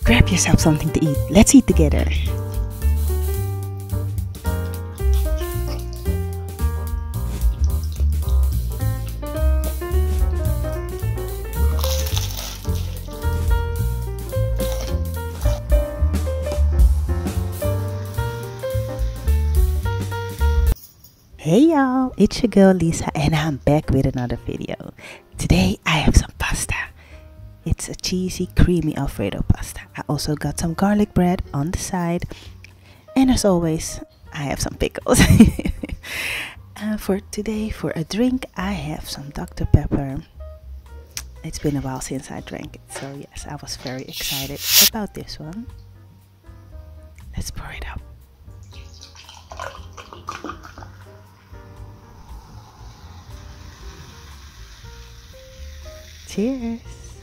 Grab yourself something to eat. Let's eat together. Hey y'all, it's your girl Liiza and I'm back with another video. Today I have some pasta. It's a cheesy, creamy alfredo pasta. I also got some garlic bread on the side. And as always, I have some pickles. For today, for a drink, I have some Dr. Pepper. It's been a while since I drank it, so yes, I was very excited about this one. Let's pour it up. Cheers!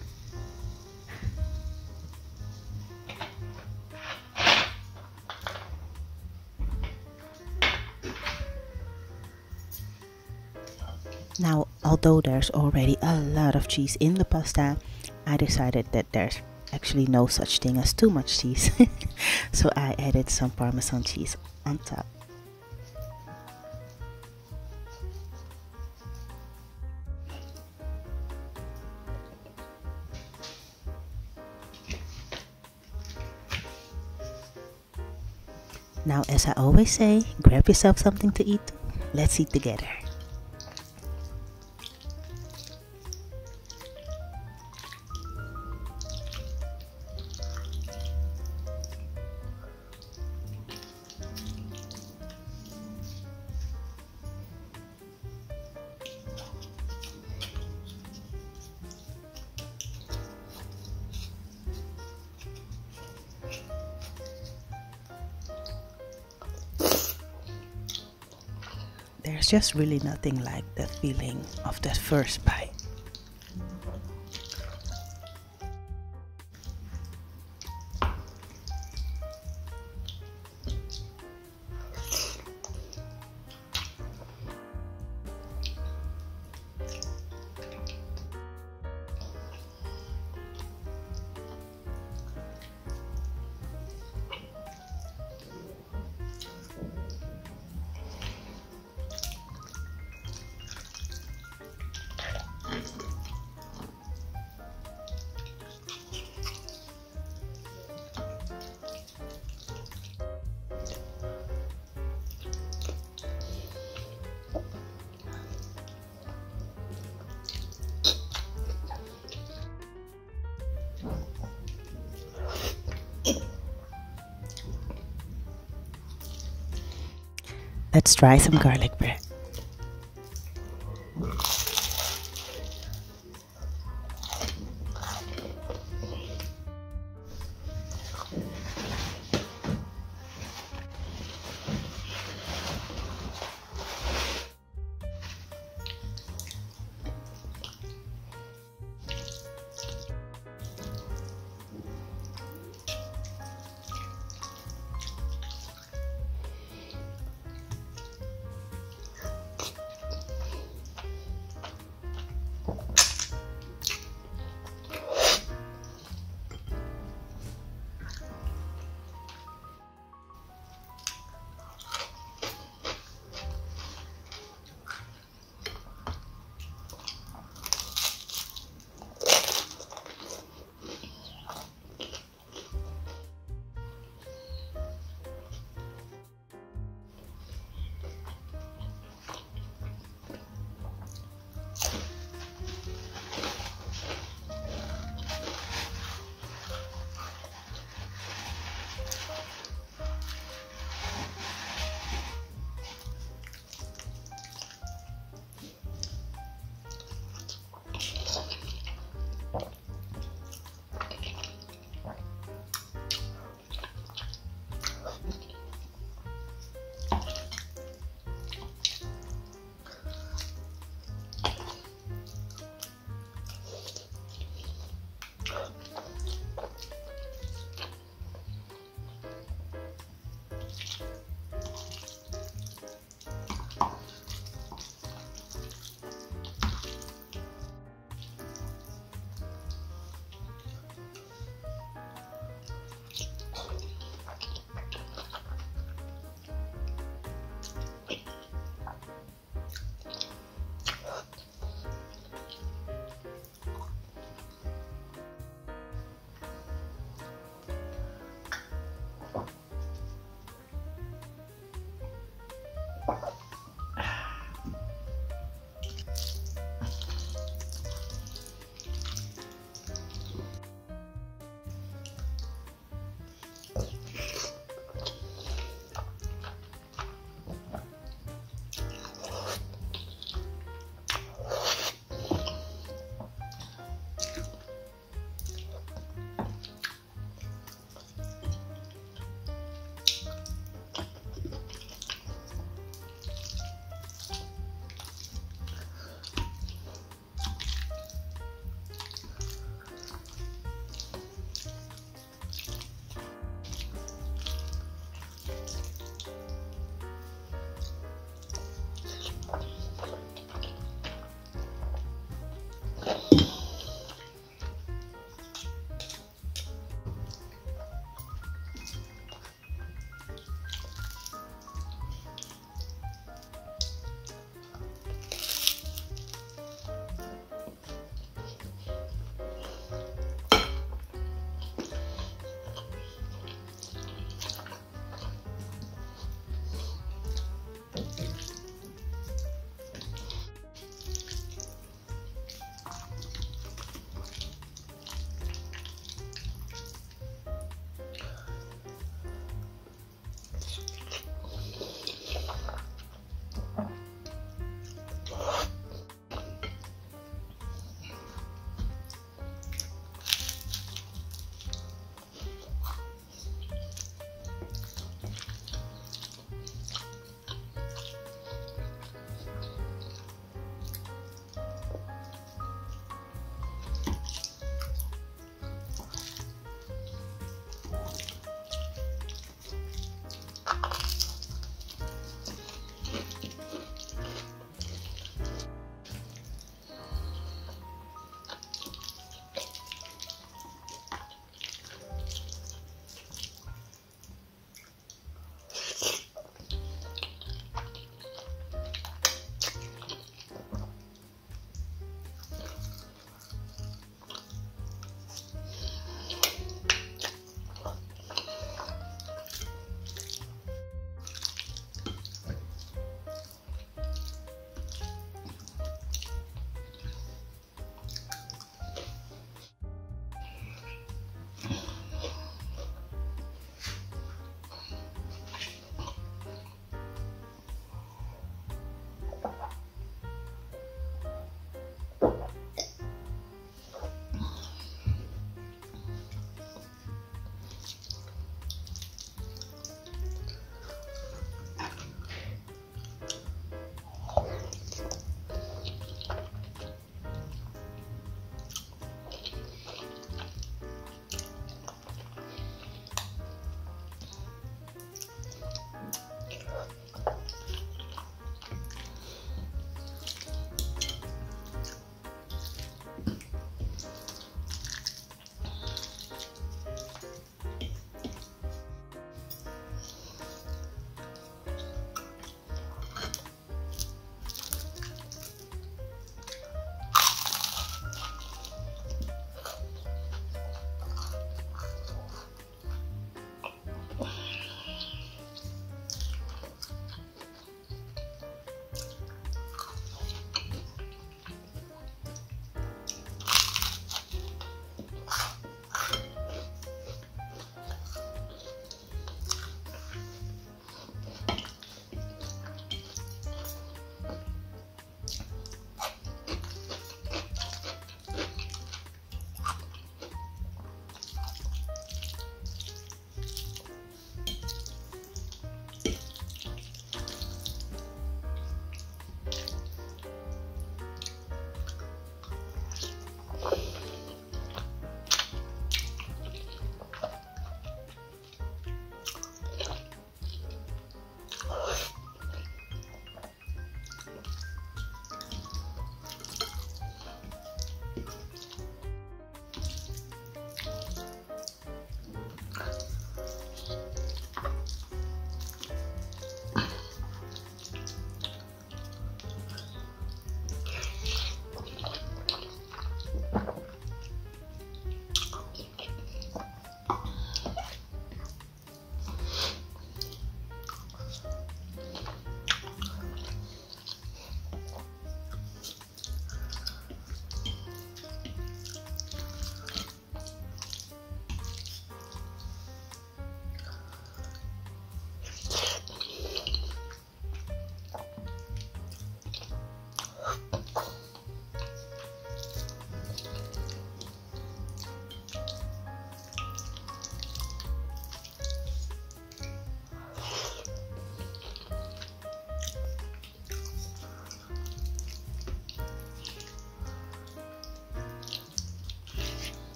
Now, although there's already a lot of cheese in the pasta, I decided that there's actually no such thing as too much cheese. So I added some Parmesan cheese on top. Now, as I always say, grab yourself something to eat. Let's eat together. There's just really nothing like the feeling of that first bite. Let's try some garlic bread.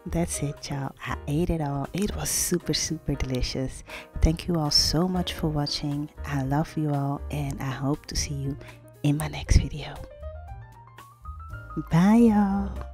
That's it, y'all. I ate it all. It was super, super delicious. Thank you all so much for watching. I love you all, and I hope to see you in my next video. Bye, y'all.